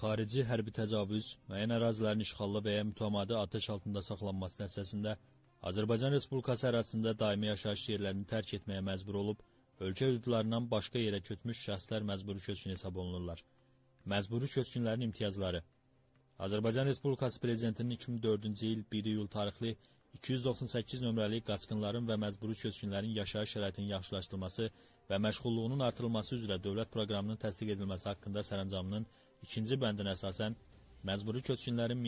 Xarici hərbi təcavüz, müəyyən ərazilərin işğallı və ya mütəmadi atəş altında saxlanması nəticəsində Azərbaycan Respublikası ərazisində daimi yaşayış yerlərini tərk etməyə məcbur olub, ölkə hüdudlarından başqa yerə köçmüş şəxslər məcburi köçkün hesab olunurlar. Məcburi köçkünlərin imtiyazları Azərbaycan Respublikası Prezidentinin 2004-cü il 1 iyul tarixli 298 nömrəli qaçqınların və məcburi köçkünlərin yaşayış şəraitinin yaxşılaşdırılması və məşğulluğunun artırılması üzrə dövlət proqramının təsdiq edilməsi haqqında sərəncamının 2-ci bəndinə əsasən məcburi köçkünlərin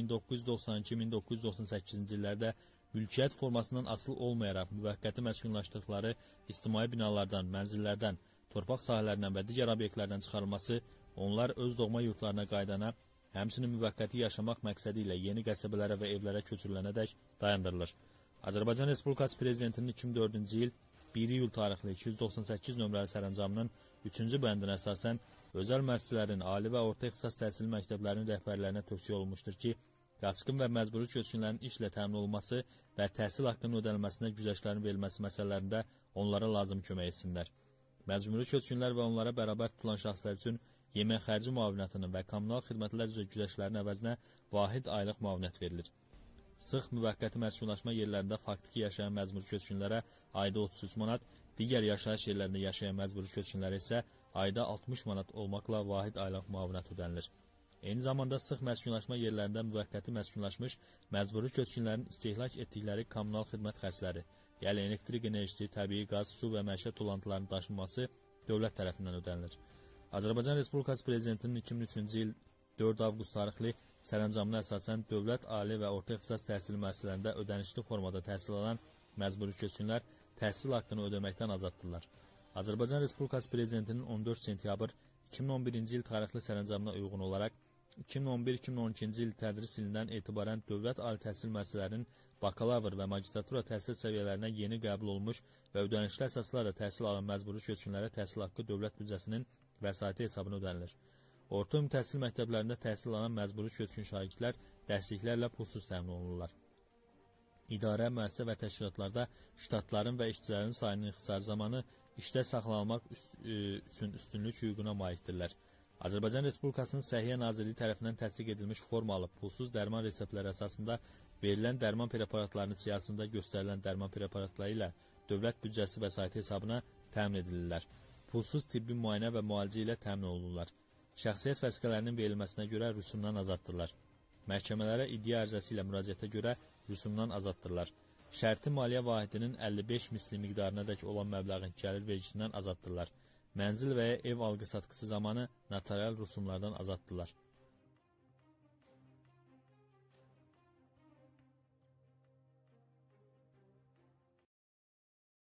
1992-1998-ci illərdə mülkiyyət formasından asılı olmayaraq müvəqqəti məskunlaşdıqları ictimai binalardan, mənzillərdən, torpaq sahələrindən və digər obyektlərdən çıxarılması, onlar öz doğma yurtlarına qaydana, həmçinin müvəqqəti yaşamaq məqsədi ilə yeni qəsəbələrə və evlərə köçürülənədək dayandırılır. Azərbaycan Respublikası Prezidentinin 2004-cü il 1 iyul tarixli 298 nömrəli sərəncamının 3-cü bəndinə əsasən özəl müəssisələrin, ali və orta ixtisas təhsil məktəblərinin rəhbərlərinə tövsiyə olunmuşdur ki, qaçqın və məcburi köçkünlərin işlə təmin olunması və təhsil haqqının ödənilməsinə güzəştlərin verilməsi məsələlərində onlara lazım kömək etsinlər. Məcburi köçkünlər və onlara bərabər tutulan şəxslər üçün yemək xərci müavinətinin və kommunal xidmətlər üzrə güzəştlərin əvəzinə vahid aylıq müavinət verilir. Sıx müvəqqəti məskunlaşma yerlərində faktiki yaşayan məcburi köçkünlərə ayda 33 manat, digər yaşayış yerlərində yaşayan məcburi köçkünlərə isə ayda 60 manat olmaqla vahid aylıq müavinət ödənilir. Eyni zamanda sıx məskunlaşma yerlərində müvəqqəti məskunlaşmış məcburi köçkünlərin istehlak etdikləri kommunal xidmət xərcləri, yəni elektrik enerjisi, təbii qaz, su və məişət tullantılarının daşınması dövlət tərəfindən ödənilir. Azərbaycan Respublikası Prezidentinin 2003-cü il 4 avqust tarixli sərəncamına əsasən dövlət, ali və orta ixtisas təhsil müəssisələrində ödənişli formada təhsil alan məcburi köçkünlər təhsil haqqını ödəməkdən azaddırlar. Azərbaycan Respublikası Prezidentinin 14 sentyabr 2011-ci il tarixli sərəncamına uyğun olaraq 2011-2012-ci il tədris ilindən etibarən dövlət ali təhsil müəssisələrinin bakalavr və magistratura təhsil səviyyələrinə yeni qəbul olmuş və ödənişli əsaslarla təhsil alan məcburi köçkünlərə təhsil haqqı dövlət büdcəsinin vəsaiti hesabına ödənilir. Orta ümumi təhsil məktəblərində təhsil alan məcburi köçkün şagirdlər dərsliklərlə pulsuz təmin olunurlar. İdarə, müəssisə və təşkilatlarda ştatların və işçilərin sayının ixtisarı zamanı işdə saxlanılmaq üçün üstünlük hüququna malikdirlər. Azərbaycan Respublikasının Səhiyyə Nazirliyi tərəfindən təsdiq edilmiş formalı pulsuz dərman reseptləri əsasında verilən dərman preparatlarının siyahısında göstərilən dərman preparatları ilə dövlət büdcəsi vəsaiti hesabına təmin edilirlər. Pulsuz tibbi müayinə və müalicə ilə təmin olunurlar. Şəxsiyyət vəsiqələrinin verilməsinə görə rüsumdan azaddırlar. Məhkəmələrə iddia ərizəsi ilə müraciətə görə rüsumdan azaddırlar. Şərti maliyyə vahidinin 55 misli miqdarınadək olan məbləğin gəlir vergisindən azaddırlar. Mənzil və ya ev alqı-satqısı zamanı notarial rüsumlardan azaddırlar.